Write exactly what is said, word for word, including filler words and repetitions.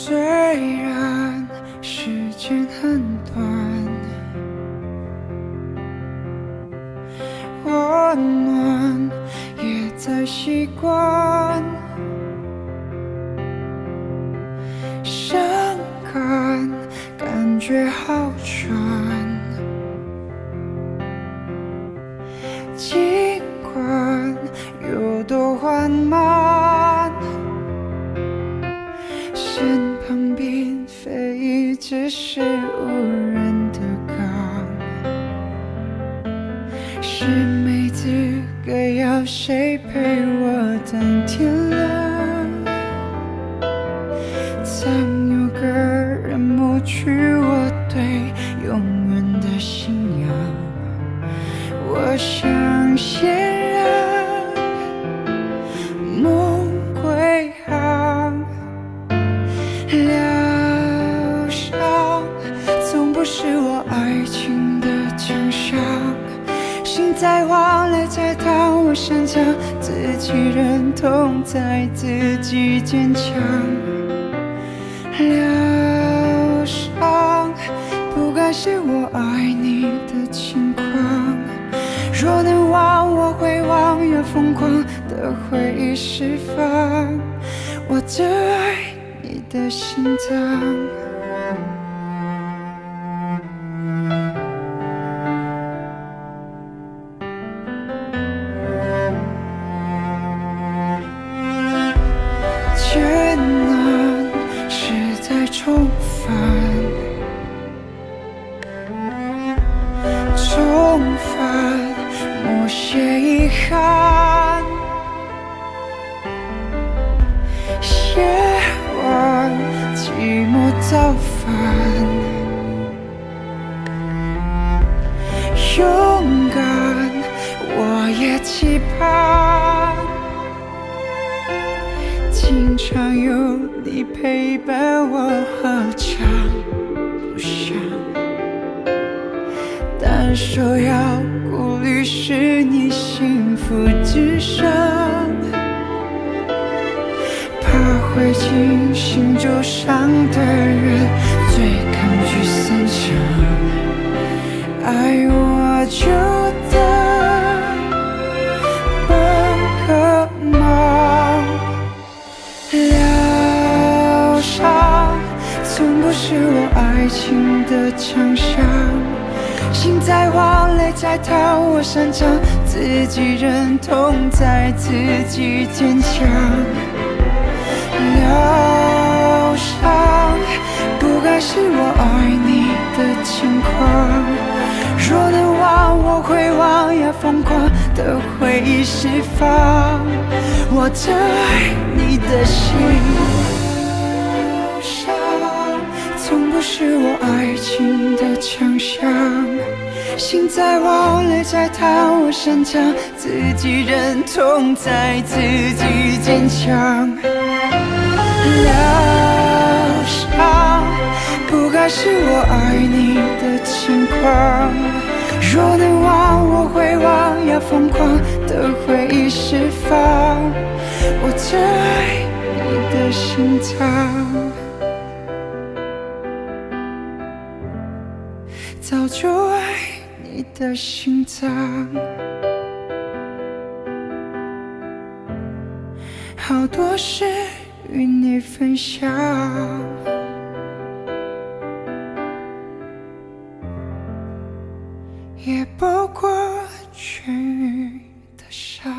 虽然时间很短，温暖也在习惯，伤感感觉好转，尽管有多缓慢，身旁并非只是无人的港，是没资格要谁陪我等天亮。曾有个人抹去我对永远的信仰，我想先让梦归航。疗伤从不是我爱情的强项，心在慌，泪在淌，我擅长自己认同，在自己坚强。疗伤不该是我爱你的情况，若能忘我会忘，要疯狂的回忆释放我这爱你的心脏。艰难是在重返，重返某些遗憾，写完寂寞造反，勇敢我也期盼，经常有你陪伴我，何尝不想？但首要顾虑是你幸福至上，怕会惊醒受伤的人，最抗拒散场。爱我就当不可忙，疗伤从不是我爱情的强项，心在慌，泪在淌，我擅长自己认同，在自己坚强。疗伤不该是我爱你的情况，若能忘我会忘，要疯狂的回忆释放我这爱你的心。疗伤从不是我爱情的强项，心在慌，泪在淌，我擅长自己认同，在自己坚强。疗伤不该是我爱你的情况，若能忘我会忘，要疯狂的回忆释放我这爱你的心脏。早就爱你的心脏，好多事与你分享，也不过痊愈的伤。